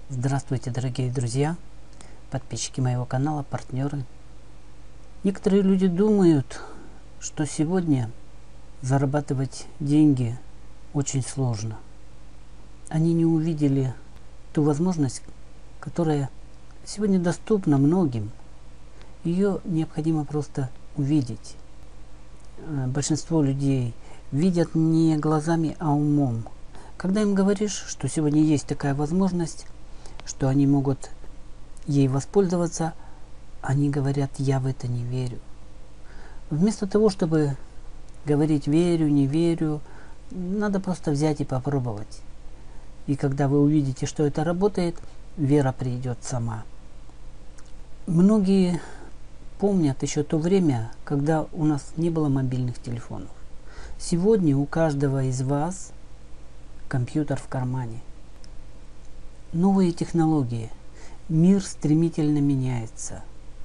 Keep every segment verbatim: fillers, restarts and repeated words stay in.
Здравствуйте, дорогие друзья, подписчики моего канала, партнеры. Некоторые люди думают, что сегодня зарабатывать деньги очень сложно. Они не увидели ту возможность, которая сегодня доступна многим. Ее необходимо просто увидеть. Большинство людей видят не глазами, а умом. Когда им говоришь, что сегодня есть такая возможность, что они могут ей воспользоваться, они говорят: я в это не верю. Вместо того, чтобы говорить верю, не верю, надо просто взять и попробовать. И когда вы увидите, что это работает, вера придет сама. Многие помнят еще то время, когда у нас не было мобильных телефонов. Сегодня у каждого из вас компьютер в кармане. Новые технологии. Мир стремительно меняется.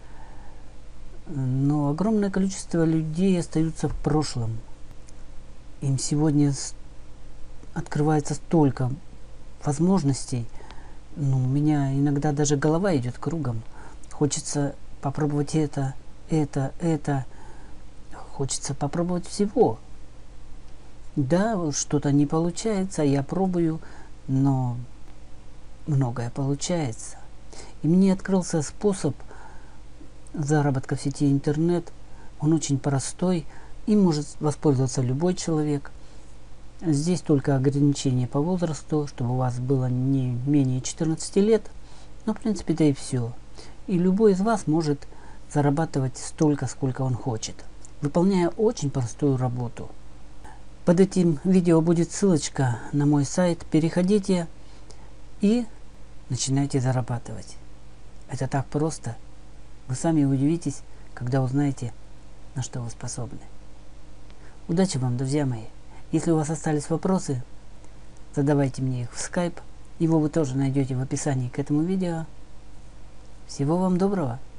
Но огромное количество людей остаются в прошлом. Им сегодня открывается столько возможностей. Ну, у меня иногда даже голова идет кругом. Хочется попробовать это, это, это. Хочется попробовать всего. Да, что-то не получается, я пробую, но многое получается. И мне открылся способ заработка в сети интернет. Он очень простой. Им может воспользоваться любой человек. Здесь только ограничение по возрасту, чтобы у вас было не менее четырнадцати лет. Но в принципе это и все. И любой из вас может зарабатывать столько, сколько он хочет, выполняя очень простую работу. Под этим видео будет ссылочка на мой сайт. Переходите и начинайте зарабатывать. Это так просто. Вы сами удивитесь, когда узнаете, на что вы способны. Удачи вам, друзья мои. Если у вас остались вопросы, задавайте мне их в скайп. Его вы тоже найдете в описании к этому видео. Всего вам доброго.